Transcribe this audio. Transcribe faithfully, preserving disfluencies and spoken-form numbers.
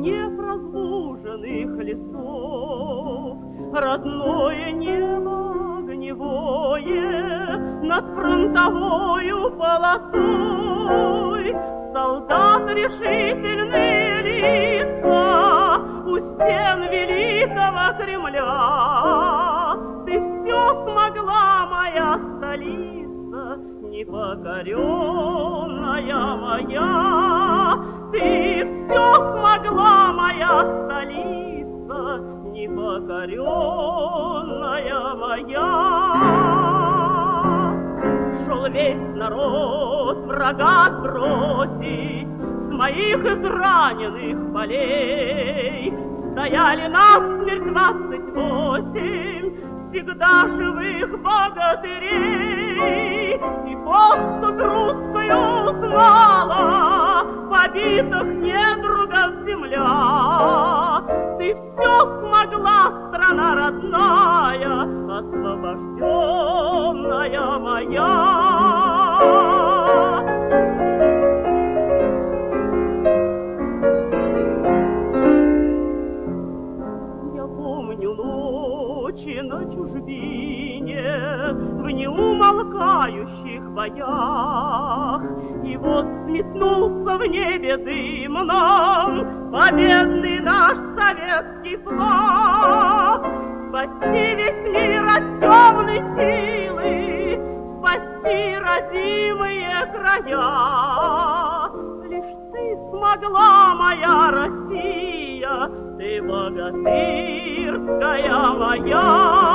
рельеф разбуженных лесов, родное небо огневое над фронтовою полосой, солдат решительные лица у стен великого Кремля. Ты все смогла, моя столица, непокоренная моя. Ты все смогла, моя столица, непокоренная моя. Шел весь народ врага отбросить с моих израненных полей. Стояли насмерть двадцать восемь всегда живых богатырей. И поступь русскую узнала побитых недругов земля. Ты все смогла, страна родная, освобожденная моя. Я помню ночи на чужбине в неумолкающих боях, и вот взметнулся в небе дымном победный наш советский флаг. Спасти весь мир от темной силы, спасти родимые края. Лишь ты смогла, моя Россия, ты богатырская моя.